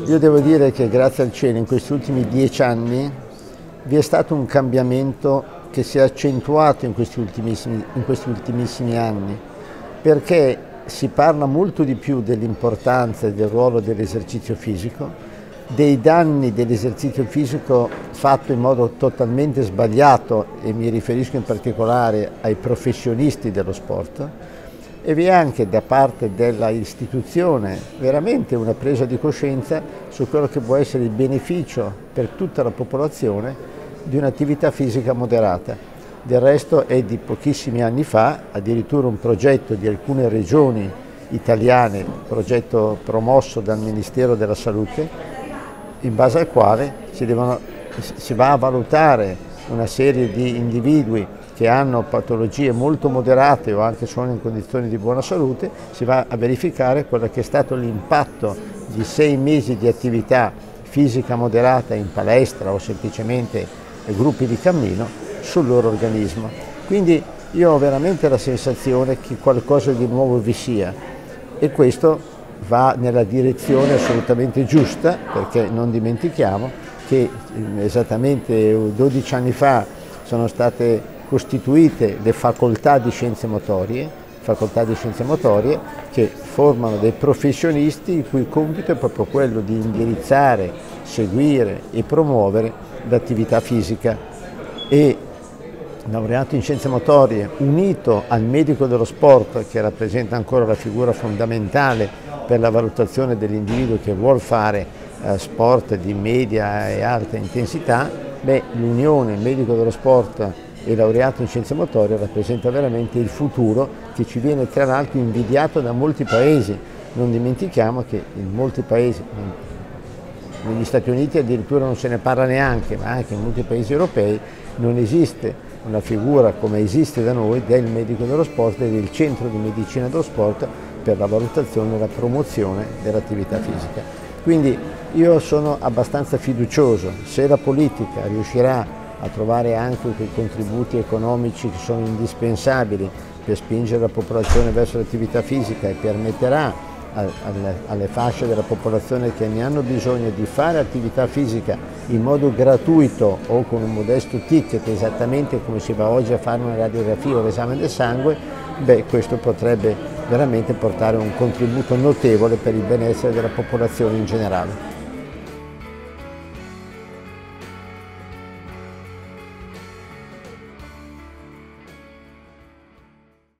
Io devo dire che grazie al cielo in questi ultimi 10 anni vi è stato un cambiamento che si è accentuato in questi ultimissimi anni, perché si parla molto di più dell'importanza e del ruolo dell'esercizio fisico, dei danni dell'esercizio fisico fatto in modo totalmente sbagliato, e mi riferisco in particolare ai professionisti dello sport, e vi è anche da parte della istituzione veramente una presa di coscienza su quello che può essere il beneficio per tutta la popolazione di un'attività fisica moderata. Del resto è di pochissimi anni fa, addirittura un progetto di alcune regioni italiane, un progetto promosso dal Ministero della Salute, in base al quale si va a valutare una serie di individui che hanno patologie molto moderate o anche sono in condizioni di buona salute, si va a verificare quello che è stato l'impatto di 6 mesi di attività fisica moderata in palestra o semplicemente gruppi di cammino sul loro organismo. Quindi io ho veramente la sensazione che qualcosa di nuovo vi sia, e questo va nella direzione assolutamente giusta, perché non dimentichiamo che esattamente 12 anni fa sono state costituite le facoltà di scienze motorie che formano dei professionisti il cui compito è proprio quello di indirizzare, seguire e promuovere l'attività fisica. E laureato in scienze motorie unito al medico dello sport, che rappresenta ancora la figura fondamentale per la valutazione dell'individuo che vuol fare sport di media e alta intensità, l'unione medico dello sport e laureato in scienze motorie rappresenta veramente il futuro, che ci viene tra l'altro invidiato da molti paesi. Non dimentichiamo che in molti paesi, negli Stati Uniti addirittura non se ne parla neanche, ma anche in molti paesi europei non esiste una figura come esiste da noi del medico dello sport e del centro di medicina dello sport per la valutazione e la promozione dell'attività fisica. Quindi io sono abbastanza fiducioso, se la politica riuscirà a trovare anche quei contributi economici che sono indispensabili per spingere la popolazione verso l'attività fisica e permetterà alle fasce della popolazione che ne hanno bisogno di fare attività fisica in modo gratuito o con un modesto ticket, esattamente come si va oggi a fare una radiografia o l'esame del sangue, questo potrebbe veramente portare un contributo notevole per il benessere della popolazione in generale.